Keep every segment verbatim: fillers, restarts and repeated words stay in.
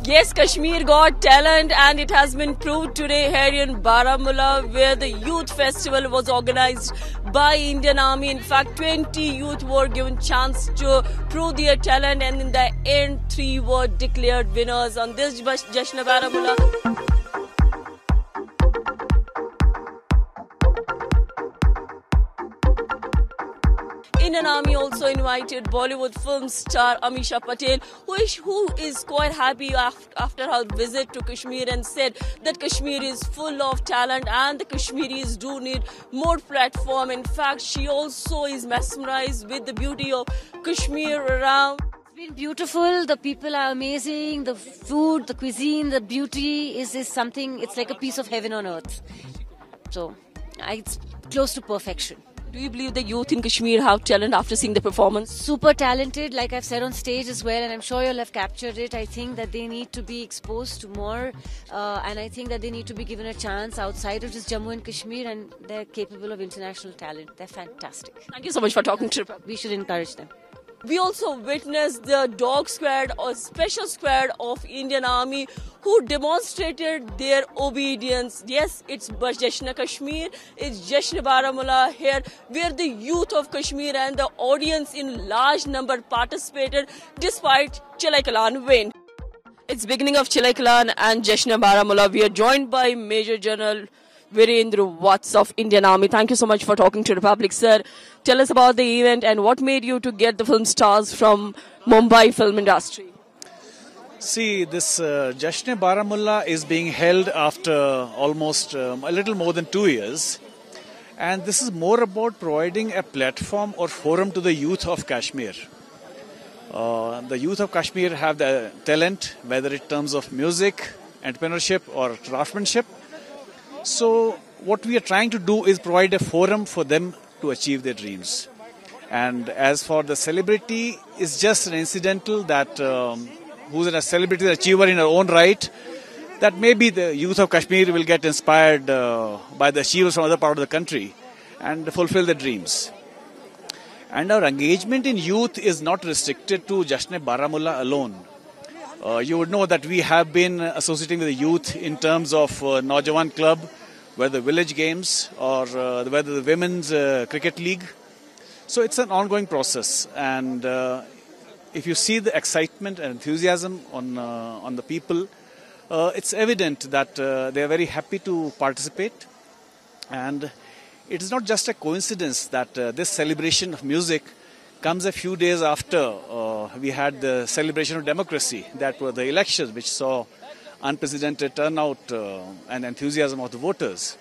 Yes, Kashmir got talent, and it has been proved today here in Baramulla, where the youth festival was organized by Indian Army. In fact, twenty youth were given chance to prove their talent, and in the end, three were declared winners on this Jashn Baramulla. Indian Army also invited Bollywood film star Amisha Patel, who is, who is quite happy after her visit to Kashmir, and said that Kashmir is full of talent and the Kashmiris do need more platform. In fact, she also is mesmerized with the beauty of Kashmir around. It's been beautiful. The people are amazing. The food, the cuisine, the beauty is, is something, it's like a piece of heaven on earth. So, it's close to perfection. Do you believe the youth in Kashmir have talent after seeing the performance? Super talented, like I've said on stage as well, and I'm sure you'll have captured it. I think that they need to be exposed to more, uh, and I think that they need to be given a chance outside of just Jammu and Kashmir, and they're capable of international talent. They're fantastic. Thank you so much for talking to us. We should encourage them. We also witnessed the dog squad or special squad of Indian Army who demonstrated their obedience. Yes, it's Jashn Kashmir, it's Jashn Baramulla here, where the youth of Kashmir and the audience in large number participated despite Chilai Kalan win. It's beginning of Chilai Kalan and Jashn Baramulla. We are joined by Major General Virendra Watts of Indian Army. Thank you so much for talking to Republic, sir. Tell us about the event and what made you to get the film stars from Mumbai film industry. See, this uh, Jashn Baramulla is being held after almost um, a little more than two years. And this is more about providing a platform or forum to the youth of Kashmir. Uh, the youth of Kashmir have the talent, whether in terms of music, entrepreneurship or craftsmanship. So what we are trying to do is provide a forum for them to achieve their dreams. And as for the celebrity, it's just an incidental that um, who's a celebrity achiever in her own right, that maybe the youth of Kashmir will get inspired uh, by the achievers from other part of the country and fulfill their dreams. And our engagement in youth is not restricted to Jashn Baramulla alone. Uh, you would know that we have been associating with the youth in terms of uh, Naujawan Club, whether village games or uh, whether the women's uh, cricket league. So it's an ongoing process, and uh, if you see the excitement and enthusiasm on uh, on the people, uh, it's evident that uh, they are very happy to participate. And it is not just a coincidence that uh, this celebration of music comes a few days after uh, we had the celebration of democracy, that were the elections, which saw unprecedented turnout uh, and enthusiasm of the voters.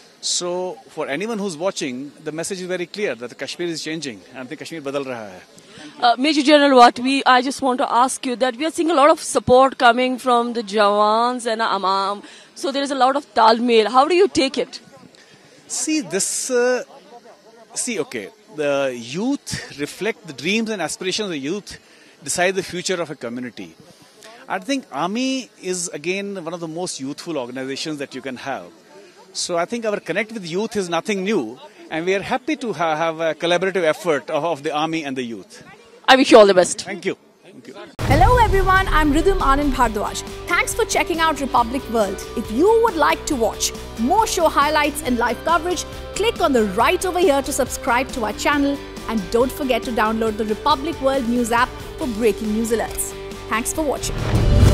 So for anyone who's watching, the message is very clear that Kashmir is changing and the Kashmir badal raha hai. Uh, Major General, what we I just want to ask you that we are seeing a lot of support coming from the Jawans and Amam. So there is a lot of talmel. How do you take it? See this. Uh, see, okay. The youth reflect the dreams and aspirations of the youth, decide the future of a community. I think Army is again one of the most youthful organizations that you can have. So I think our connect with youth is nothing new, and we are happy to ha have a collaborative effort of, of the Army and the youth. I wish you all the best. Thank you. Thank you. Hello everyone, I'm Ridhim Anand Bhardwaj. Thanks for checking out Republic World. If you would like to watch more show highlights and live coverage, click on the right over here to subscribe to our channel, and don't forget to download the Republic World News app for breaking news alerts. Thanks for watching.